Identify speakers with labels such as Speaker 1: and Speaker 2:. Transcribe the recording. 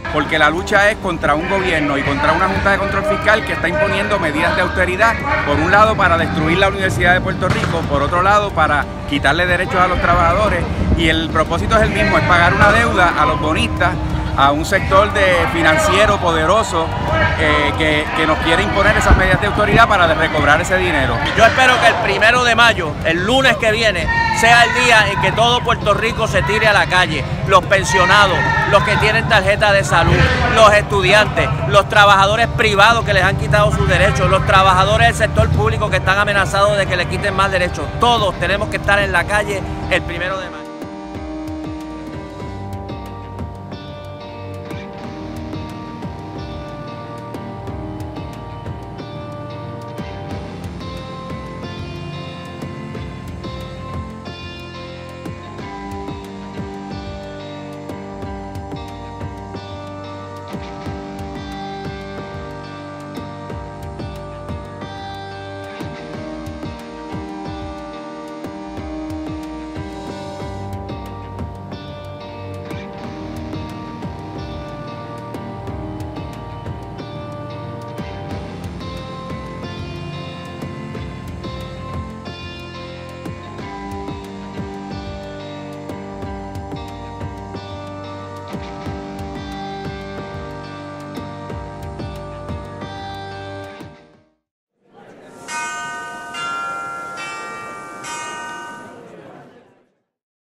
Speaker 1: porque la lucha es contra un gobierno y contra una Junta de Control Fiscal que está imponiendo medidas de austeridad, por un lado para destruir la Universidad de Puerto Rico, por otro lado para quitarle derechos a los trabajadores, y el propósito es el mismo, es pagar una deuda a los bonistas, a un sector financiero poderoso que nos quiere imponer esas medidas de autoridad para recobrar ese dinero.
Speaker 2: Yo espero que el 1 de mayo, el lunes que viene, sea el día en que todo Puerto Rico se tire a la calle, los pensionados, los que tienen tarjeta de salud, los estudiantes, los trabajadores privados que les han quitado sus derechos, los trabajadores del sector público que están amenazados de que les quiten más derechos. Todos tenemos que estar en la calle el 1 de mayo.